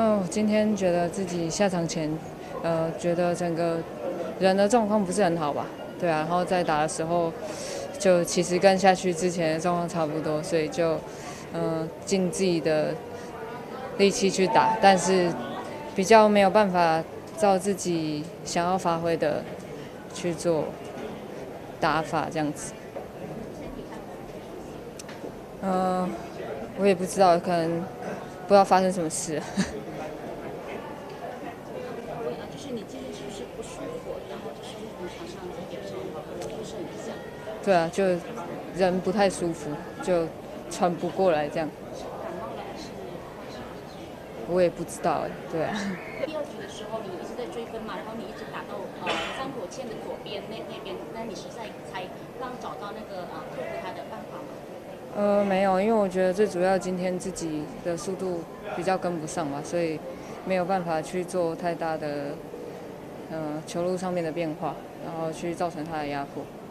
我今天觉得自己下场前，觉得整个人的状况不是很好吧？对啊，然后在打的时候，就其实跟下去之前的状况差不多，所以就，尽自己的力气去打，但是比较没有办法照自己想要发挥的去做打法这样子。呃，我也不知道，可能不知道发生什么事。 就是你今天是不是不舒服？然后就是临场上有什么不是很理想？ 对啊，就人不太舒服，就喘不过来这样。 感冒了还是？ 我也不知道哎，对啊。 第二局的时候，你一直在追分嘛，然后你一直打到张国倩的左边那边，那你是在才刚找到那个克服他的办法吗？ 没有，因为我觉得最主要今天自己的速度比较跟不上嘛，所以没有办法去做太大的球路上面的变化，然后去造成他的压迫。